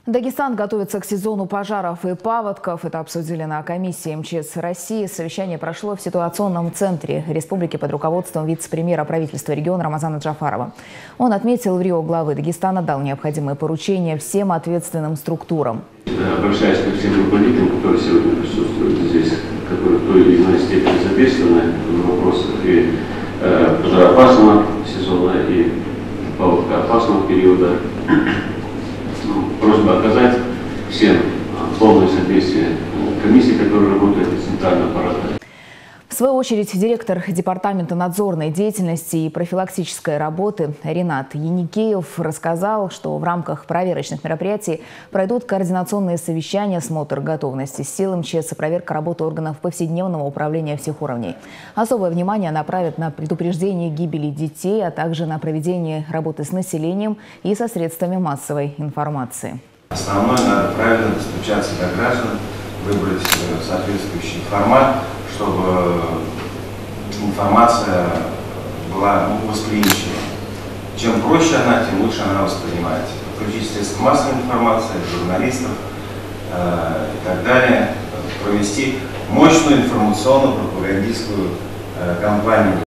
Дагестан готовится к сезону пожаров и паводков. Это обсудили на комиссии МЧС России. Совещание прошло в ситуационном центре республики под руководством вице-премьера правительства региона Рамазана Джафарова. Он отметил, в Рио главы Дагестана дал необходимые поручения всем ответственным структурам. Обращаясь ко всем руководителям, которые сегодня присутствуют здесь, которые в той или иной степени задействованы в вопросах и пожароопасного сезона, и паводкоопасного периода, просьба оказать всем полное содействие комиссии, которая работает из центрального аппарата. В свою очередь, директор Департамента надзорной деятельности и профилактической работы Ринат Еникеев рассказал, что в рамках проверочных мероприятий пройдут координационные совещания, смотр готовности сил МЧС и проверка работы органов повседневного управления всех уровней. Особое внимание направят на предупреждение гибели детей, а также на проведение работы с населением и со средствами массовой информации. Основное, надо правильно достучаться до граждан, выбрать соответствующий формат, чтобы информация была восприимчива. Чем проще она, тем лучше она воспринимается. Включить средства массовой информации, журналистов и так далее, провести мощную информационно-пропагандистскую кампанию.